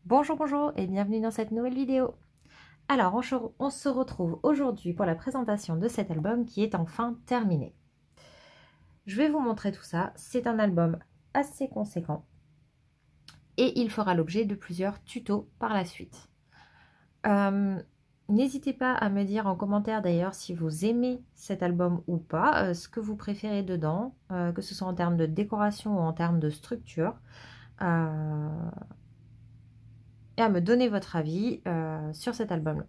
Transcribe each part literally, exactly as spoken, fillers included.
Bonjour, bonjour et bienvenue dans cette nouvelle vidéo. Alors, on, on se retrouve aujourd'hui pour la présentation de cet album qui est enfin terminé. Je vais vous montrer tout ça. C'est un album assez conséquent et il fera l'objet de plusieurs tutos par la suite. Euh, N'hésitez pas à me dire en commentaire d'ailleurs si vous aimez cet album ou pas, euh, ce que vous préférez dedans, euh, que ce soit en termes de décoration ou en termes de structure. Euh, et à me donner votre avis euh, sur cet album-là.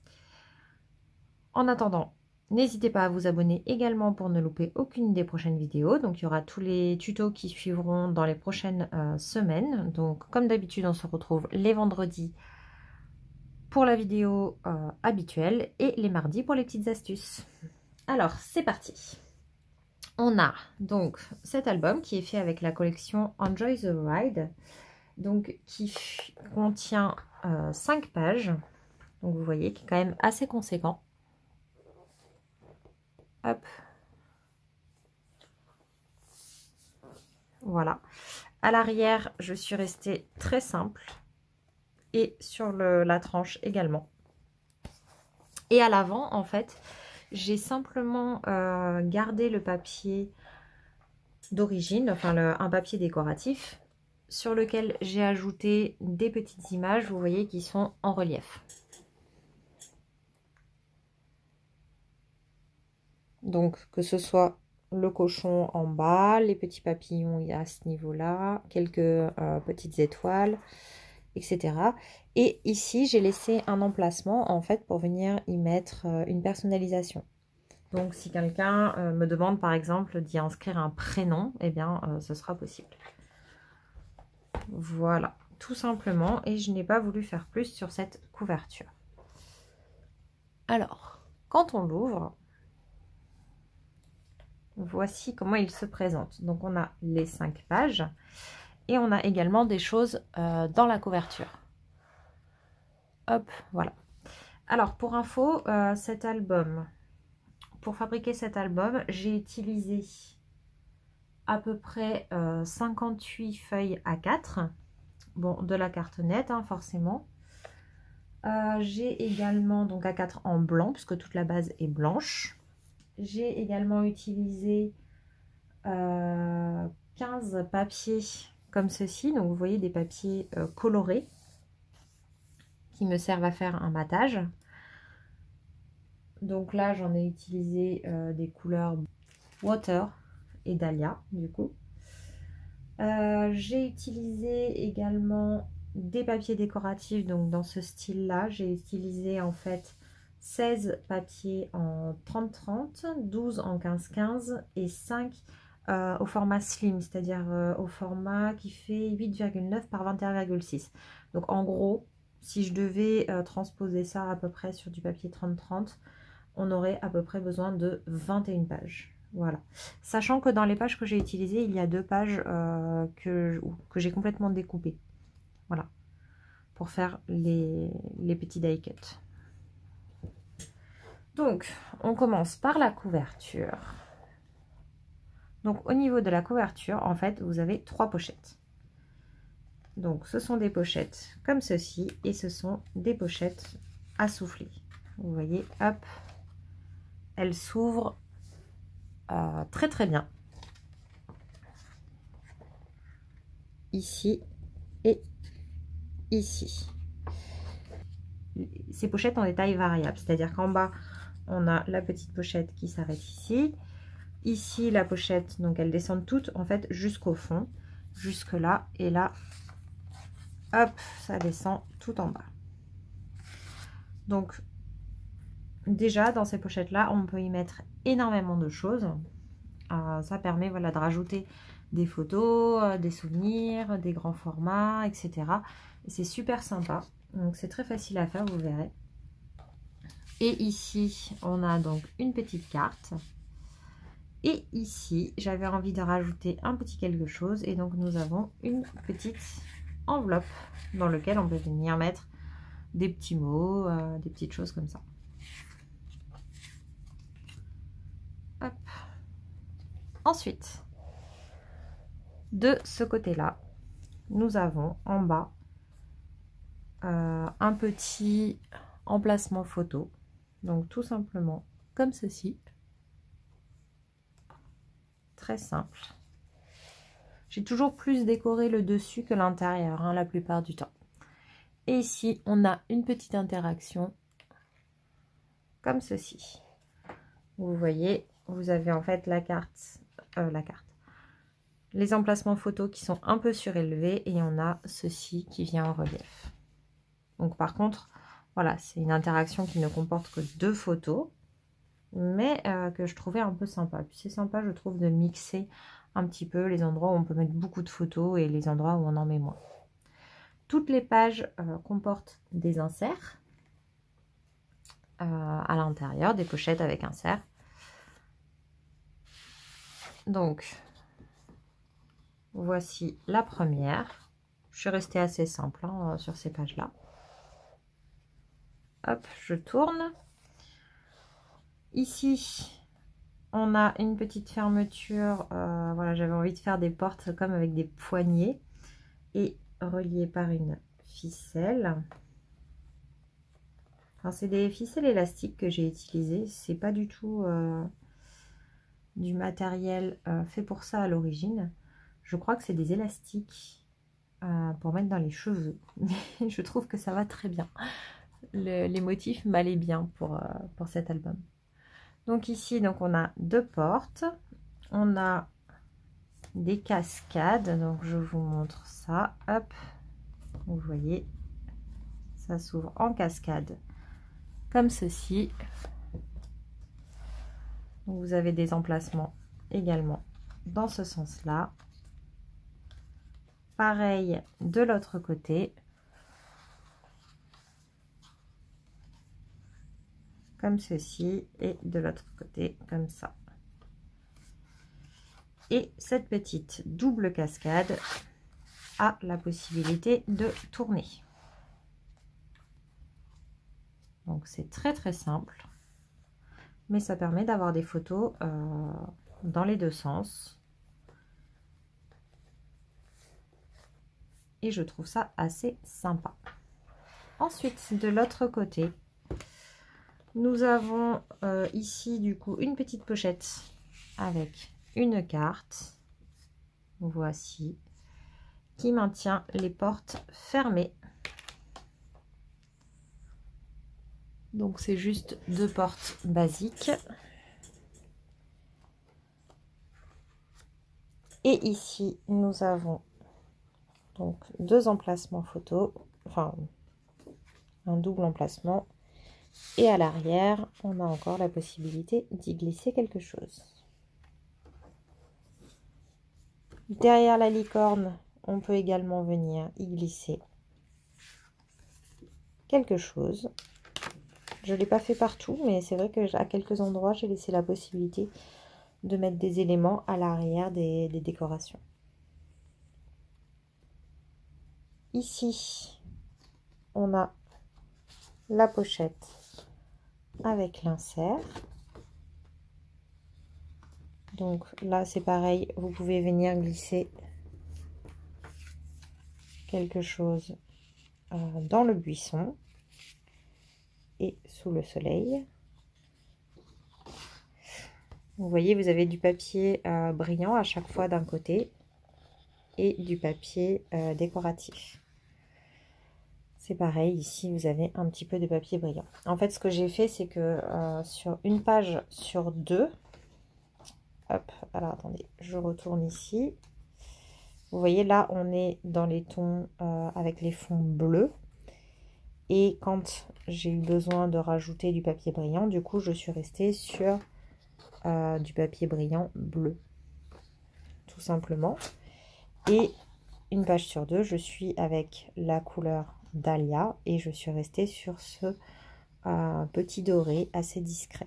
En attendant, n'hésitez pas à vous abonner également pour ne louper aucune des prochaines vidéos. Donc il y aura tous les tutos qui suivront dans les prochaines euh, semaines. Donc comme d'habitude, on se retrouve les vendredis pour la vidéo euh, habituelle et les mardis pour les petites astuces. Alors c'est parti. On a donc cet album qui est fait avec la collection Enjoy the Ride, donc qui contient euh, cinq pages. Donc vous voyez qui est quand même assez conséquent. Hop. Voilà. À l'arrière, je suis restée très simple. Et sur le, la tranche également. Et à l'avant, en fait, j'ai simplement euh, gardé le papier d'origine, enfin le, un papier décoratif, sur lequel j'ai ajouté des petites images, vous voyez, qui sont en relief. Donc, que ce soit le cochon en bas, les petits papillons à ce niveau-là, quelques euh, petites étoiles, et cetera. Et ici, j'ai laissé un emplacement, en fait, pour venir y mettre euh, une personnalisation. Donc, si quelqu'un euh, me demande, par exemple, d'y inscrire un prénom, eh bien, euh, ce sera possible. Voilà, tout simplement. Et je n'ai pas voulu faire plus sur cette couverture. Alors, quand on l'ouvre, voici comment il se présente. Donc, on a les cinq pages et on a également des choses euh, dans la couverture. Hop, voilà. Alors, pour info, euh, cet album, pour fabriquer cet album, j'ai utilisé à peu près euh, cinquante-huit feuilles A quatre. Bon, de la carte nette, hein, forcément. Euh, j'ai également donc A quatre en blanc, puisque toute la base est blanche. J'ai également utilisé euh, quinze papiers comme ceci. Donc, vous voyez des papiers euh, colorés qui me servent à faire un matage. Donc là, j'en ai utilisé euh, des couleurs Water et Dahlia, du coup. Euh, j'ai utilisé également des papiers décoratifs, donc dans ce style-là. J'ai utilisé en fait seize papiers en trente trente, douze en quinze quinze et cinq euh, au format slim, c'est-à-dire euh, au format qui fait huit virgule neuf par vingt et un virgule six. Donc en gros, si je devais euh, transposer ça à peu près sur du papier trente trente, on aurait à peu près besoin de vingt et une pages. Voilà. Sachant que dans les pages que j'ai utilisées, il y a deux pages euh, que, que j'ai complètement découpées. Voilà. Pour faire les, les petits die cuts. Donc, on commence par la couverture. Donc, au niveau de la couverture, en fait, vous avez trois pochettes. Donc, ce sont des pochettes comme ceci. Et ce sont des pochettes à souffler. Vous voyez, hop. Elles s'ouvrent Euh, très très bien. Ici et ici. Ces pochettes ont des tailles variables, c'est-à-dire qu'en bas, on a la petite pochette qui s'arrête ici. Ici, la pochette, donc elles descendent toutes en fait jusqu'au fond, jusque là, et là, hop, ça descend tout en bas. Donc, déjà, dans ces pochettes-là, on peut y mettre énormément de choses. Euh, ça permet voilà, de rajouter des photos, euh, des souvenirs, des grands formats, et cetera. C'est super sympa. Donc c'est très facile à faire, vous verrez. Et ici, on a donc une petite carte. Et ici, j'avais envie de rajouter un petit quelque chose. Et donc nous avons une petite enveloppe dans laquelle on peut venir mettre des petits mots, euh, des petites choses comme ça. Hop. Ensuite, de ce côté-là, nous avons en bas euh, un petit emplacement photo. Donc tout simplement comme ceci. Très simple. J'ai toujours plus décoré le dessus que l'intérieur, hein, la plupart du temps. Et ici, on a une petite interaction comme ceci. Vous voyez, vous avez en fait la carte, euh, la carte, les emplacements photos qui sont un peu surélevés et on a ceci qui vient en relief. Donc par contre, voilà, c'est une interaction qui ne comporte que deux photos, mais euh, que je trouvais un peu sympa. Puis c'est sympa, je trouve, de mixer un petit peu les endroits où on peut mettre beaucoup de photos et les endroits où on en met moins. Toutes les pages euh, comportent des inserts euh, à l'intérieur, des pochettes avec inserts. Donc, voici la première. Je suis restée assez simple hein, sur ces pages-là. Hop, je tourne. Ici, on a une petite fermeture. Euh, voilà, j'avais envie de faire des portes comme avec des poignées et reliées par une ficelle. C'est des ficelles élastiques que j'ai utilisées. C'est pas du tout euh, du matériel euh, fait pour ça à l'origine. Je crois que c'est des élastiques euh, pour mettre dans les cheveux. Mais je trouve que ça va très bien. Le, les motifs m'allaient bien pour, euh, pour cet album. Donc ici, donc on a deux portes. On a des cascades. Donc je vous montre ça. Hop, vous voyez, ça s'ouvre en cascade. Comme ceci. Vous avez des emplacements également dans ce sens-là. Pareil de l'autre côté. Comme ceci. Et de l'autre côté, comme ça. Et cette petite double cascade a la possibilité de tourner. Donc c'est très très simple. Mais ça permet d'avoir des photos euh, dans les deux sens. Et je trouve ça assez sympa. Ensuite, de l'autre côté, nous avons euh, ici du coup une petite pochette avec une carte. Voici. Qui maintient les portes fermées. Donc c'est juste deux portes basiques. Et ici, nous avons donc deux emplacements photo, enfin un double emplacement. Et à l'arrière, on a encore la possibilité d'y glisser quelque chose. Derrière la licorne, on peut également venir y glisser quelque chose. Je ne l'ai pas fait partout, mais c'est vrai qu'à quelques endroits, j'ai laissé la possibilité de mettre des éléments à l'arrière des, des décorations. Ici, on a la pochette avec l'insert. Donc là, c'est pareil, vous pouvez venir glisser quelque chose euh, dans le buisson et sous le soleil. Vous voyez, vous avez du papier euh, brillant à chaque fois d'un côté et du papier euh, décoratif. C'est pareil, ici vous avez un petit peu de papier brillant. En fait, ce que j'ai fait, c'est que euh, sur une page sur deux, hop, alors attendez, je retourne ici. Vous voyez, là, on est dans les tons euh, avec les fonds bleus. Et quand j'ai eu besoin de rajouter du papier brillant, du coup, je suis restée sur euh, du papier brillant bleu, tout simplement. Et une page sur deux, je suis avec la couleur Dahlia et je suis restée sur ce euh, petit doré assez discret.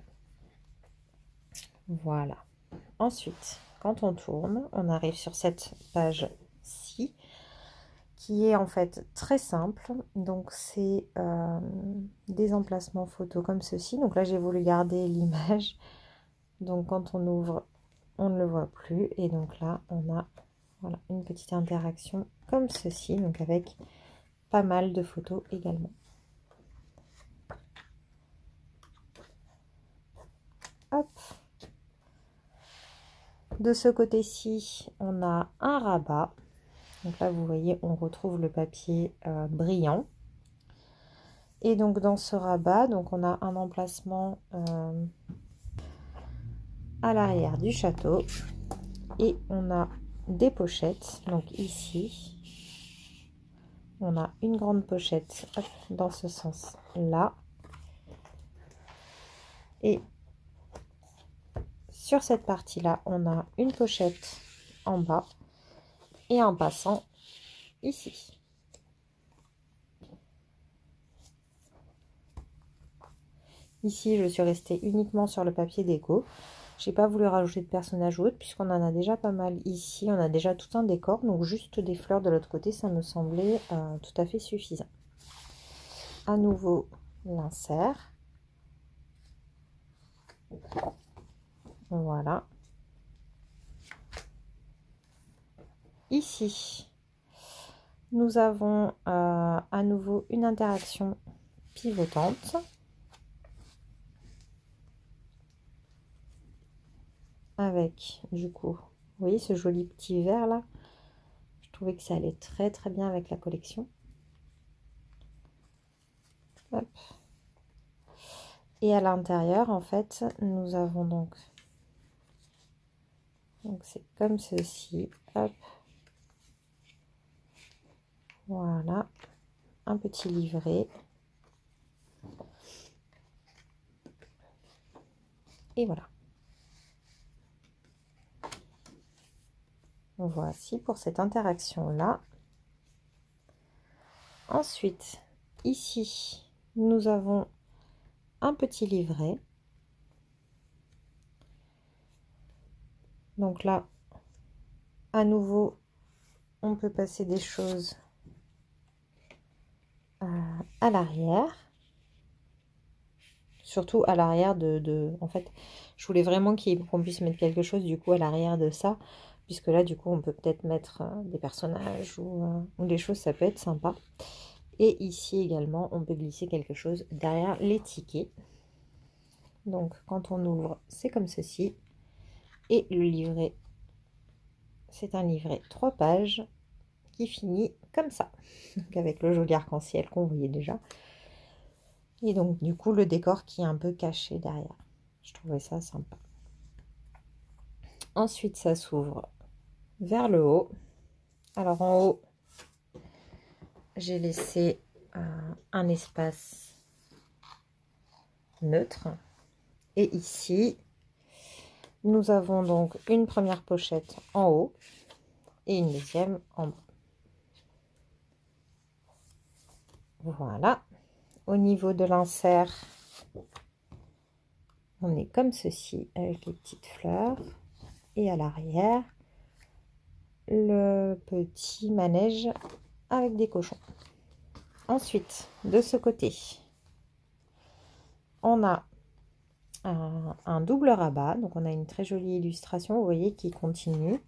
Voilà. Ensuite, quand on tourne, on arrive sur cette page-ci qui est en fait très simple. Donc c'est euh, des emplacements photos comme ceci. Donc là j'ai voulu garder l'image. Donc quand on ouvre, on ne le voit plus. Et donc là on a voilà, une petite interaction comme ceci. Donc avec pas mal de photos également. Hop. De ce côté-ci, on a un rabat. Donc là, vous voyez, on retrouve le papier euh, brillant. Et donc, dans ce rabat, donc on a un emplacement euh, à l'arrière du château. Et on a des pochettes. Donc ici, on a une grande pochette hop, dans ce sens-là. Et sur cette partie-là, on a une pochette en bas et un passant ici. Ici, je suis restée uniquement sur le papier déco. J'ai pas voulu rajouter de personnages ou autre puisqu'on en a déjà pas mal ici. On a déjà tout un décor, donc juste des fleurs de l'autre côté, ça me semblait euh, tout à fait suffisant. À nouveau, l'insert. Voilà. Ici, nous avons euh, à nouveau une interaction pivotante. Avec, du coup, vous voyez ce joli petit vert là. Je trouvais que ça allait très très bien avec la collection. Hop. Et à l'intérieur, en fait, nous avons donc... Donc c'est comme ceci. Hop. Voilà. Un petit livret. Et voilà. Voici pour cette interaction-là. Ensuite, ici, nous avons un petit livret. Donc là, à nouveau, on peut passer des choses à, à l'arrière. Surtout à l'arrière de, de... En fait, je voulais vraiment qu'on puisse mettre quelque chose du coup à l'arrière de ça. Puisque là, du coup, on peut peut-être mettre euh, des personnages ou, euh, ou des choses, ça peut être sympa. Et ici également, on peut glisser quelque chose derrière les tickets. Donc, quand on ouvre, c'est comme ceci. Et le livret, c'est un livret trois pages qui finit comme ça. Donc, avec le joli arc-en-ciel qu'on voyait déjà. Et donc, du coup, le décor qui est un peu caché derrière. Je trouvais ça sympa. Ensuite, ça s'ouvre vers le haut. Alors, en haut, j'ai laissé euh, un espace neutre. Et ici, nous avons donc une première pochette en haut et une deuxième en bas. Voilà. Au niveau de l'insert, on est comme ceci avec les petites fleurs. Et à l'arrière, le petit manège avec des cochons. Ensuite, de ce côté, on a un, un double rabat. Donc, on a une très jolie illustration, vous voyez, qui continue.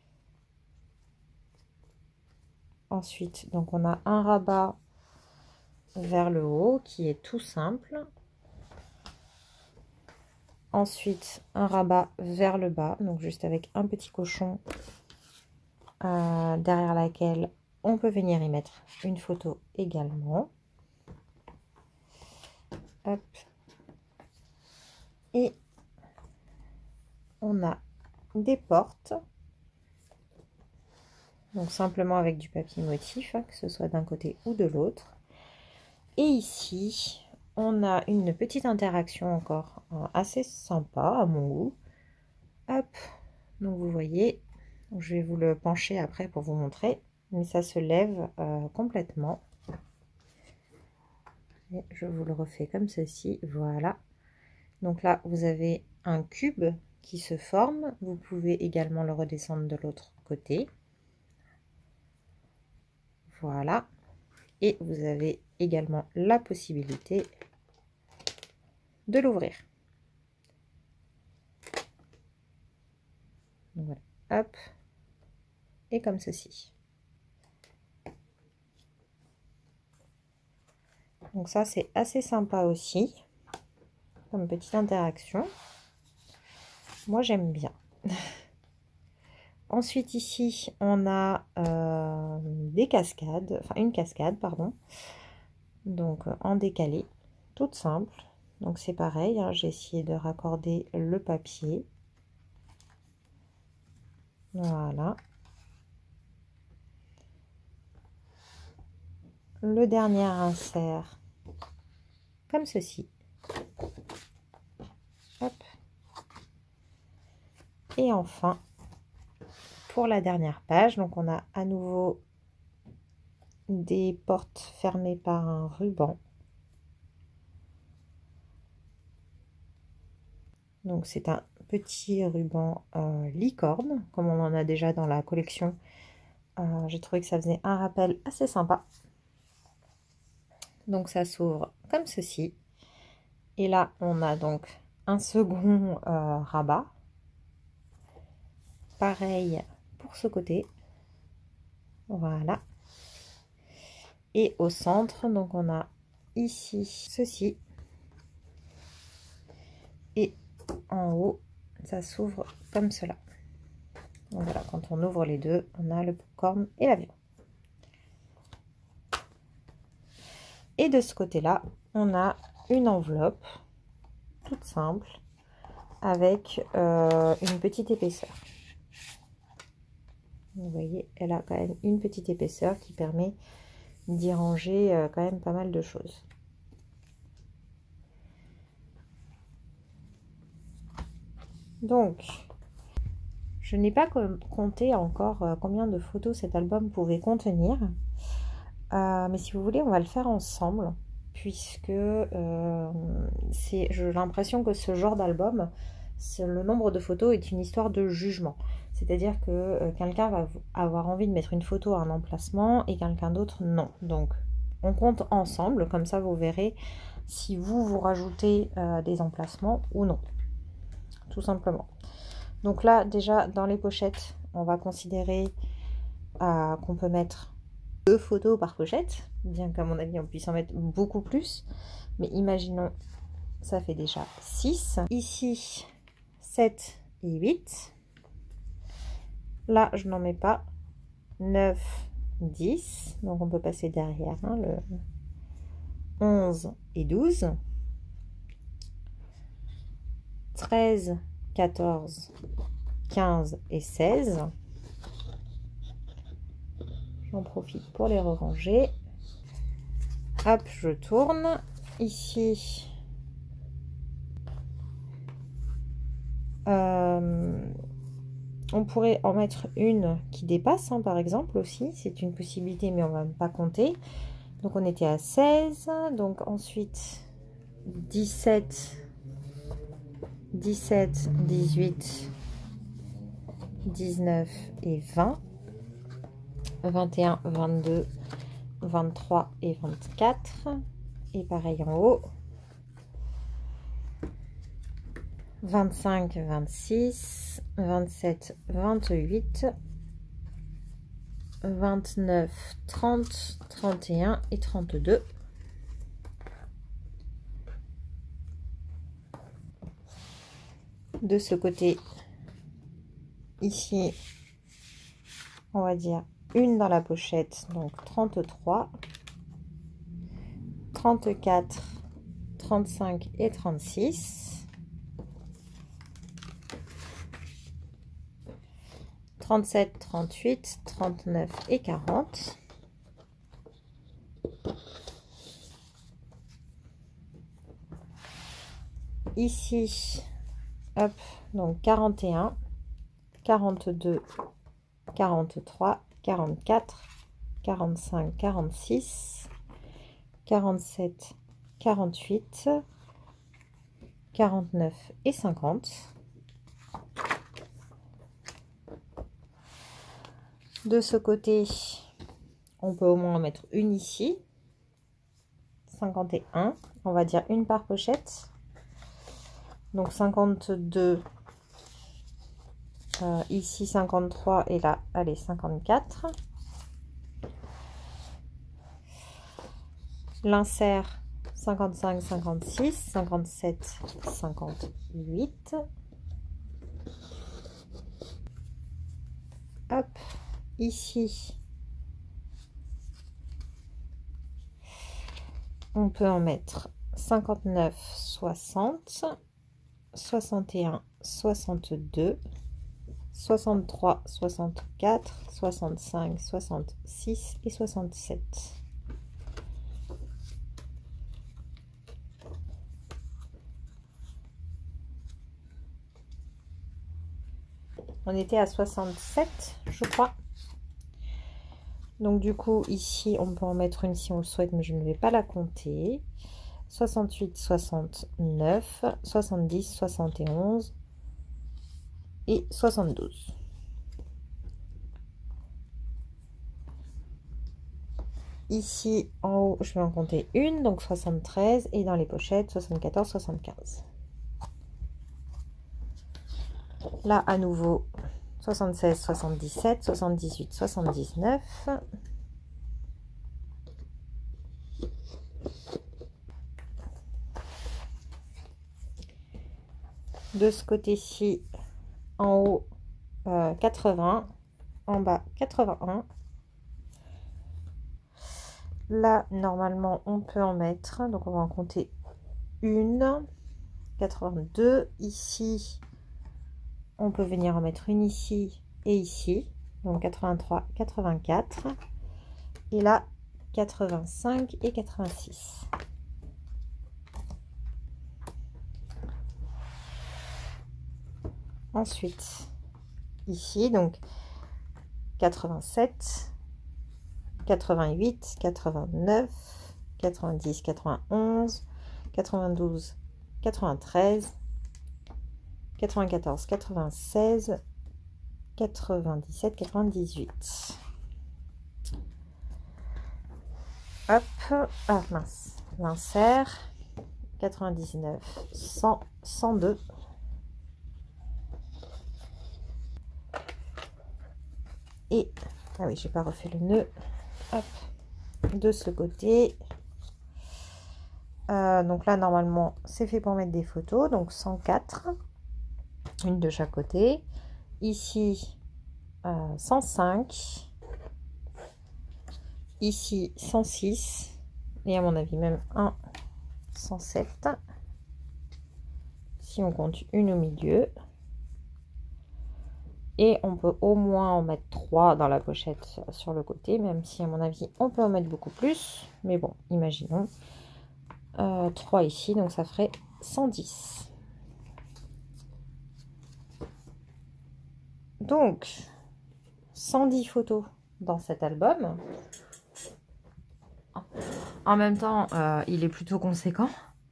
Ensuite, donc on a un rabat vers le haut qui est tout simple. Ensuite, un rabat vers le bas, donc juste avec un petit cochon euh, derrière laquelle on peut venir y mettre une photo également. Hop. Et on a des portes, donc simplement avec du papier motif, hein, que ce soit d'un côté ou de l'autre. Et ici, on a une petite interaction encore euh, assez sympa à mon goût. Hop, donc vous voyez, je vais vous le pencher après pour vous montrer, mais ça se lève euh, complètement. Et je vous le refais comme ceci, voilà. Donc là, vous avez un cube qui se forme. Vous pouvez également le redescendre de l'autre côté. Voilà. Et vous avez également la possibilité de l'ouvrir. Voilà. Hop. Et comme ceci. Donc ça, c'est assez sympa aussi, comme petite interaction. Moi, j'aime bien. Ensuite, ici, on a euh, des cascades, enfin une cascade, pardon. Donc, en décalé, toute simple. Donc, c'est pareil, hein, j'ai essayé de raccorder le papier. Voilà. Le dernier insert, comme ceci. Hop. Et enfin, pour la dernière page, donc on a à nouveau des portes fermées par un ruban. Donc c'est un petit ruban euh, licorne, comme on en a déjà dans la collection. Euh, j'ai trouvé que ça faisait un rappel assez sympa. Donc ça s'ouvre comme ceci. Et là, on a donc un second euh, rabat. Pareil pour ce côté. Voilà. Et au centre, donc on a ici ceci. Et en haut, ça s'ouvre comme cela. Donc voilà, quand on ouvre les deux, on a le popcorn et l'avion. Et de ce côté-là, on a une enveloppe toute simple avec euh, une petite épaisseur. Vous voyez, elle a quand même une petite épaisseur qui permet d'y ranger euh, quand même pas mal de choses. Donc, je n'ai pas compté encore euh, combien de photos cet album pouvait contenir. Euh, mais si vous voulez, on va le faire ensemble, puisque euh, c'est, j'ai l'impression que ce genre d'album, le nombre de photos est une histoire de jugement. C'est-à-dire que euh, quelqu'un va avoir envie de mettre une photo à un emplacement et quelqu'un d'autre non. Donc, on compte ensemble, comme ça vous verrez si vous vous rajoutez euh, des emplacements ou non. Tout simplement. Donc là, déjà, dans les pochettes, on va considérer euh, qu'on peut mettre deux photos par pochette, bien qu'à mon avis on puisse en mettre beaucoup plus, mais imaginons, ça fait déjà six, ici sept et huit, là je n'en mets pas, neuf, dix, donc on peut passer derrière, hein, le onze et douze, treize, quatorze, quinze et seize. J'en profite pour les ranger. Hop, je tourne. Ici, euh, on pourrait en mettre une qui dépasse, hein, par exemple, aussi. C'est une possibilité, mais on ne va pas compter. Donc, on était à seize. Donc, ensuite, dix-sept, dix-sept, dix-huit, dix-neuf et vingt. vingt et un, vingt-deux, vingt-trois et vingt-quatre. Et pareil en haut. vingt-cinq, vingt-six, vingt-sept, vingt-huit, vingt-neuf, trente, trente et un et trente-deux. De ce côté, ici, on va dire une dans la pochette, donc trente-trois, trente-quatre, trente-cinq et trente-six, trente-sept, trente-huit, trente-neuf et quarante. Ici, hop, donc quarante et un, quarante-deux, quarante-trois, quarante-quatre, quarante-cinq, quarante-six, quarante-sept, quarante-huit, quarante-neuf et cinquante. De ce côté, on peut au moins en mettre une ici. cinquante et un, on va dire une par pochette. Donc cinquante-deux, euh, ici cinquante-trois et là, allez, cinquante-quatre. L'insert cinquante-cinq, cinquante-six, cinquante-sept, cinquante-huit. Hop, ici, on peut en mettre cinquante-neuf, soixante, soixante et un, soixante-deux, soixante-trois, soixante-quatre, soixante-cinq, soixante-six et soixante-sept. On était à soixante-sept, je crois. Donc du coup, ici, on peut en mettre une si on le souhaite, mais je ne vais pas la compter. soixante-huit, soixante-neuf, soixante-dix, soixante et onze et soixante-douze. Ici, en haut, je vais en compter une, donc soixante-treize, et dans les pochettes, soixante-quatorze, soixante-quinze. Là, à nouveau, soixante-seize, soixante-dix-sept, soixante-dix-huit, soixante-dix-neuf. De ce côté-ci, en haut, euh, quatre-vingts, en bas, quatre-vingt-un. Là, normalement, on peut en mettre, donc on va en compter une, quatre-vingt-deux. Ici, on peut venir en mettre une ici et ici, donc quatre-vingt-trois, quatre-vingt-quatre. Et là, quatre-vingt-cinq et quatre-vingt-six. Ensuite, ici, donc quatre-vingt-sept, quatre-vingt-huit, quatre-vingt-neuf, quatre-vingt-dix, quatre-vingt-onze, quatre-vingt-douze, quatre-vingt-treize, quatre-vingt-quatorze, quatre-vingt-seize, quatre-vingt-dix-sept, quatre-vingt-dix-huit. Hop, ah mince, l'insert, quatre-vingt-dix-neuf, cent, cent deux. Et, ah oui, j'ai pas refait le nœud. Hop, de ce côté. Euh, donc là, normalement, c'est fait pour mettre des photos. Donc cent quatre, une de chaque côté. Ici, euh, cent cinq. Ici, cent six. Et à mon avis, même un, cent sept. Si on compte une au milieu. Et on peut au moins en mettre trois dans la pochette sur le côté, même si à mon avis on peut en mettre beaucoup plus. Mais bon, imaginons. Euh, trois ici, donc ça ferait cent dix. Donc, cent dix photos dans cet album. En même temps, euh, il est plutôt conséquent.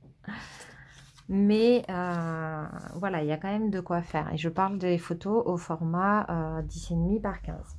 Mais euh, voilà, il y a quand même de quoi faire. Et je parle des photos au format euh, dix virgule cinq par quinze.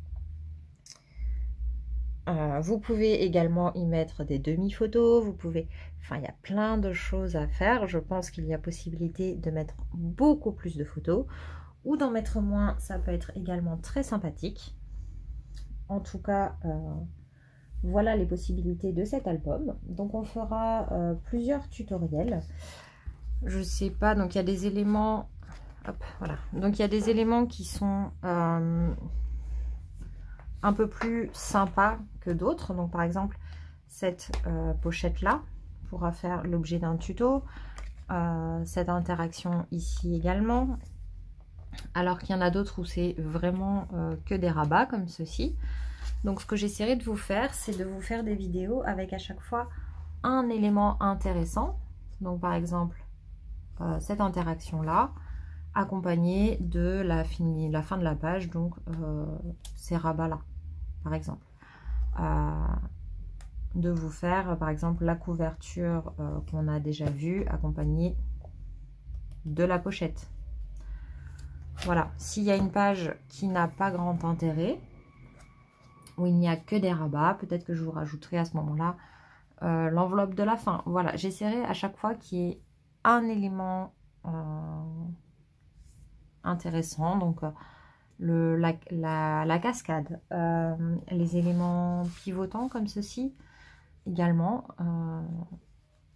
Euh, vous pouvez également y mettre des demi-photos. Vous pouvez... Enfin, il y a plein de choses à faire. Je pense qu'il y a possibilité de mettre beaucoup plus de photos. Ou d'en mettre moins, ça peut être également très sympathique. En tout cas, euh, voilà les possibilités de cet album. Donc on fera euh, plusieurs tutoriels. Je sais pas, donc il y a des éléments, hop, voilà, donc il y a des éléments qui sont euh, un peu plus sympas que d'autres. Donc par exemple, cette euh, pochette là pourra faire l'objet d'un tuto, euh, cette interaction ici également, alors qu'il y en a d'autres où c'est vraiment euh, que des rabats comme ceci. Donc ce que j'essaierai de vous faire, c'est de vous faire des vidéos avec à chaque fois un élément intéressant. Donc par exemple, Euh, cette interaction là accompagnée de la, fini, la fin de la page, donc euh, ces rabats là par exemple, euh, de vous faire par exemple la couverture euh, qu'on a déjà vue accompagnée de la pochette. Voilà, s'il y a une page qui n'a pas grand intérêt, où il n'y a que des rabats, peut-être que je vous rajouterai à ce moment là euh, l'enveloppe de la fin. Voilà, j'essaierai à chaque fois qu'il y ait un élément euh, intéressant, donc euh, le, la, la, la cascade, euh, les éléments pivotants comme ceci également, euh,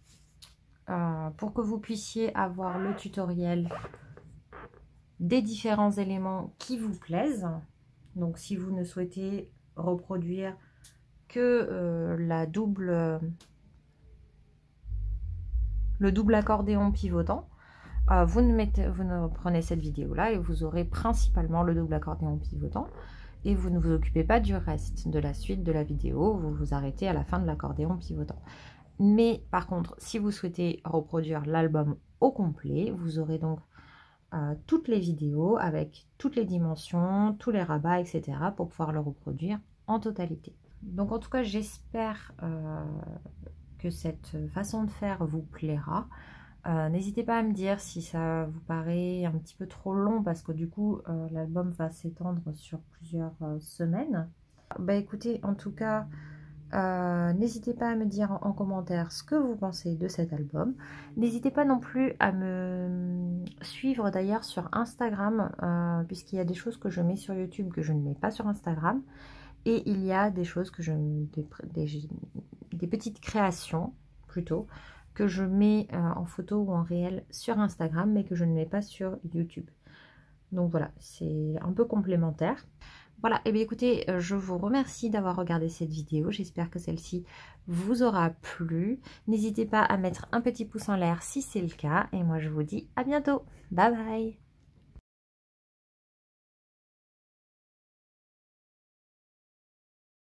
euh, pour que vous puissiez avoir le tutoriel des différents éléments qui vous plaisent. Donc si vous ne souhaitez reproduire que euh, la double, le double accordéon pivotant, euh, vous, ne mettez, vous ne prenez cette vidéo là et vous aurez principalement le double accordéon pivotant et vous ne vous occupez pas du reste de la suite de la vidéo, vous vous arrêtez à la fin de l'accordéon pivotant. Mais par contre, si vous souhaitez reproduire l'album au complet, vous aurez donc euh, toutes les vidéos avec toutes les dimensions, tous les rabats, et cetera pour pouvoir le reproduire en totalité. Donc en tout cas, j'espère euh, que cette façon de faire vous plaira. Euh, N'hésitez pas à me dire si ça vous paraît un petit peu trop long parce que du coup euh, l'album va s'étendre sur plusieurs euh, semaines. Bah écoutez, en tout cas, euh, n'hésitez pas à me dire en, en commentaire ce que vous pensez de cet album. N'hésitez pas non plus à me suivre d'ailleurs sur Instagram euh, puisqu'il y a des choses que je mets sur YouTube que je ne mets pas sur Instagram. Et il y a des choses que je... des, des, des petites créations plutôt que je mets euh, en photo ou en réel sur Instagram, mais que je ne mets pas sur YouTube. Donc voilà, c'est un peu complémentaire. Voilà, et bien écoutez, je vous remercie d'avoir regardé cette vidéo. J'espère que celle-ci vous aura plu. N'hésitez pas à mettre un petit pouce en l'air si c'est le cas. Et moi, je vous dis à bientôt. Bye bye!